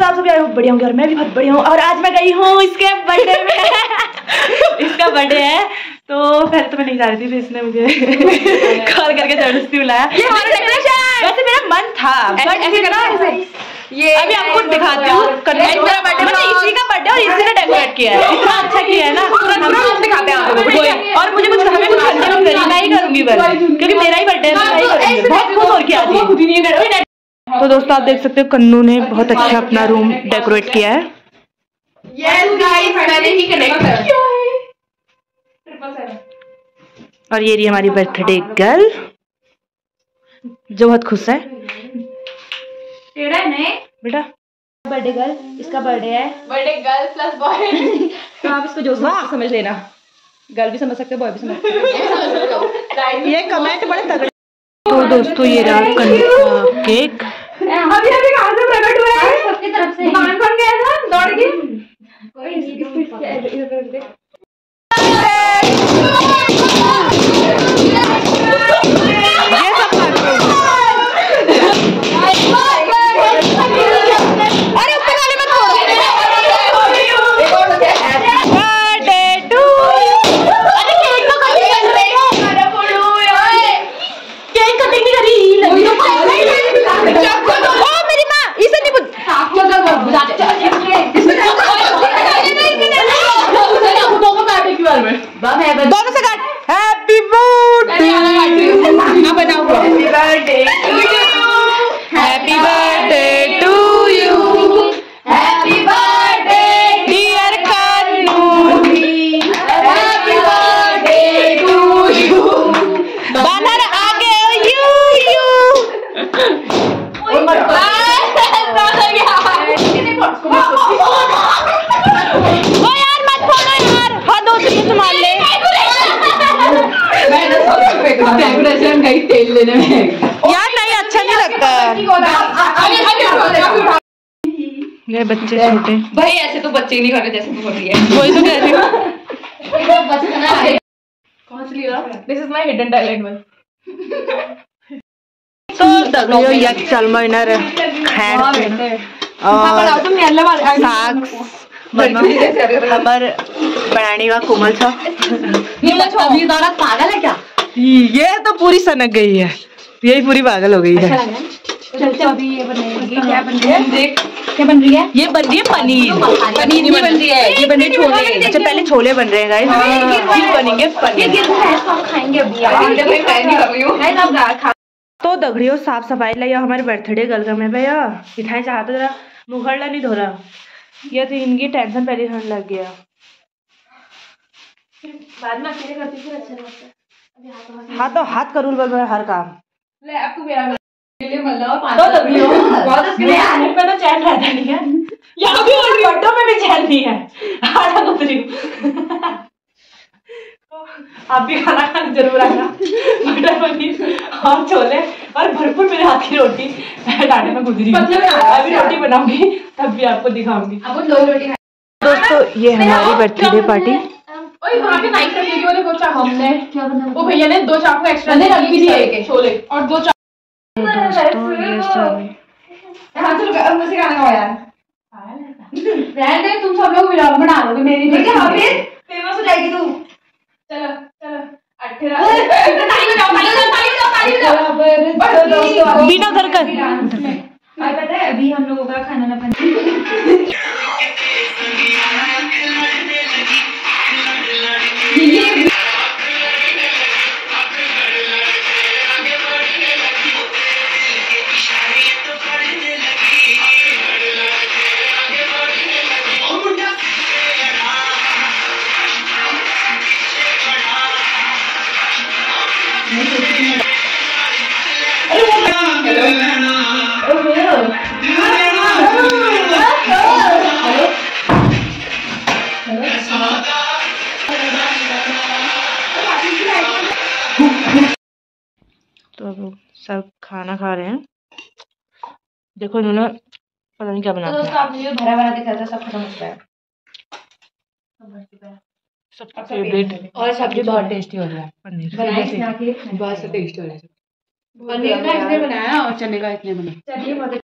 आप सभी आए हो बढ़िया होंगे और मैं भी बहुत बढ़िया हूँ। और आज मैं गई हूँ इसके बर्थडे में इसका बर्थडे है तो पहले तो मैं नहीं जा रही थी, फिर इसने मुझे कॉल करके जबरदस्ती बुलाया। वैसे मेरा मन था ये अभी आपको दिखाती हूँ। मेरा बर्थडे मतलब इसी का बर्थडे और इसी ने डेकोरेट किया है, इतना अच्छा किया है ना, हम दिखाते हैं आपको। और मुझे कुछ हमें कुछ करने में करी मैं ही करूंगी बस, क्योंकि मेरा ही बर्थडे है मैं ही करूंगी। बहुत खुश और किया। तो दोस्तों आप देख सकते हो कन्नू ने बहुत अच्छा अपना रूम डेकोरेट किया है। Yes guys, मैंने ही कनेक्ट किया है। और ये रही हमारी बर्थडे गर्ल जो बहुत खुश है। बेटा बर्थडे गर्ल, इसका बर्थडे है। बर्थडे गर्ल प्लस बॉय तो आप इसको जो समझ लेना, गर्ल भी समझ सकते हो बॉय भी समझ सकते हो। ये कमेंट बड़े तगड़े। तो दोस्तों ये रहा कन्नू का केक। अभी कहाँ से प्रकट हुआ है? सबकी तरफ से दुकान पर गया था दौड़ के। दोनों से काट। हैप्पी बर्थडे बनाओ। Happy birthday to you, happy birthday dear Kannu, happy birthday to you. बानर आगे यू यू। ओ यार मत फोड़ो यार, हाँ दो से संभाल ले। डेकोरेशन का ही तेल लेने में यार नहीं अच्छा नहीं लगता। ये बच्चे छोटे भाई ऐसे तो बच्चे नहीं करते जैसे तू कर रही है। वही तो कह रही हूँ। कौन सी लिया? This is my hidden talent one. तो दगड़ियों यक चलमनर खैर और साग हमार बनाने का कोमल था। ये पागल है क्या? ये तो पूरी सनक गई है, यही पूरी पागल हो गई है। अभी ये बनेगी क्या बन रही है? देख क्या बन रही है? ये बन रही है पनीर। पनीर नहीं बन रही है, ये बन रही है छोले। अच्छा पहले छोले बन रहे हैं गाइस, फिर बनेंगे पनीर। खाएंगे अभी। तो दगड़ियों साफ सफाई ला या हमारे बर्थडे गर्ल का मैं भैया मिठाई चाहते जरा मुखड़ला नहीं धो रहा। ये तो इनकी टेंशन पहले होने लग गया, बाद में अकेले करती फिर अच्छा लगता है। हाँ तो हाथ करूँ बल हर काम। ले आपको मेरा लिए तो दगड़ियों बहुत इसके पे तो चैन रहता नहीं है, यहाँ भी और बड्डों में भी चैन नहीं है। आटा गुथ रही हूँ। आप भी खाना खाने जरूर आना, मटर पनीर और छोले और भरपूर मेरे हाथ की रोटी डांडे में गुजरी। अभी रोटी बनाऊंगी तब भी आपको दिखाऊंगी। दोस्तों ये हमारी बर्थडे पार्टी। ओए वहाँ पे नाइट रखी वाले वो चाकू हमने क्या बना? वो भैया ने 2 चाकू एक्स्ट्रा दे रखी थी छोले और 2 चाकू। दोस्तों ये सब हाँ चलो मुझे गाना गाओ यार। रहने दे, तुम सब लोग व्लॉग बना लोगे मेरी वजह से। हाँ फिर फेमस हो जाएगी तू। चलो चलो 18 ताली बजाओ। बिना उधर कर। पता है अभी हम लोगों का खाना ना बने। तो अब सब खाना खा रहे हैं। देखो इन्होंने पता नहीं क्या बना। तो दोस्तों आपने जो भरा भरा दिखा था सब खत्म हो गया। सबका फेवरेट और सब्जी बहुत टेस्टी हो रहा है। पनीर बहुत टेस्टी हो रहा है। पनीर का इसने बनाया और चने का इसने बनाया। चलिए बहुत